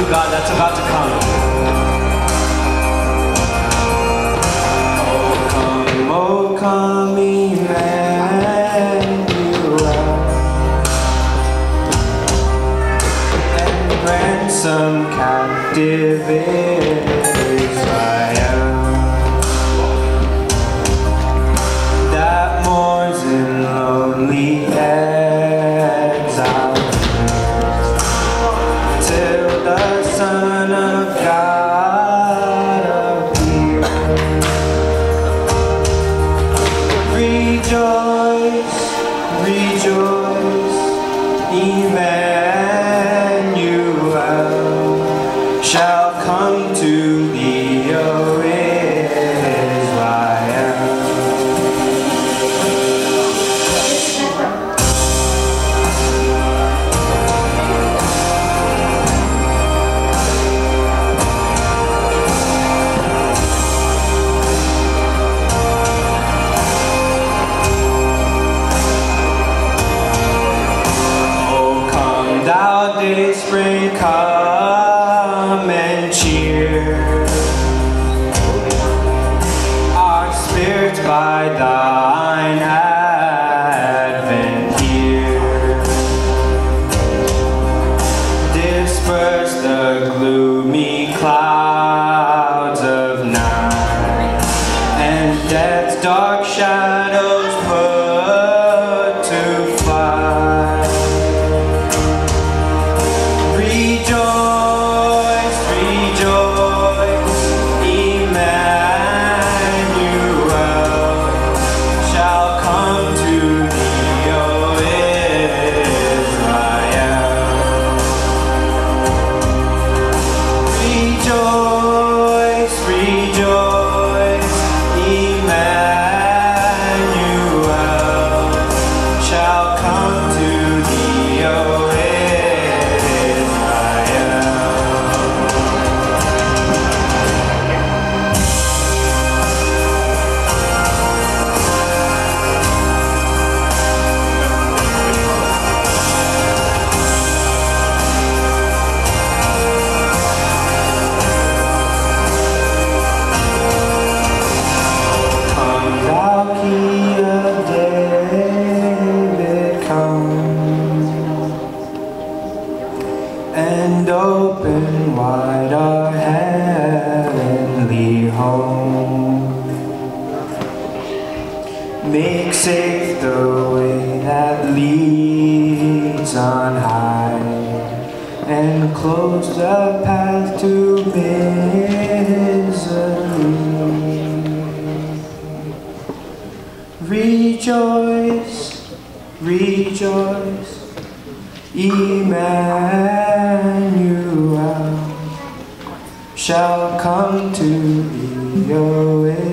God that's about to come. Oh, come, Emmanuel, and ransom captive Israel that mourns in lonely exile till the Son of God appears. Rejoice, rejoice, Emmanuel shall come to thee, O Israel. Thou day spring, come and cheer our spirits by thine advent here. Disperse the gloomy clouds of night, and death's dark shadows put to flight. Rejoice, rejoice, Emmanuel shall come to thee, O Israel. Rejoice, rejoice, Emmanuel shall come to thee, O and open wide our heavenly home. Make safe the way that leads on high, and close the path to misery. Rejoice, rejoice, Emmanuel shall come to thee, O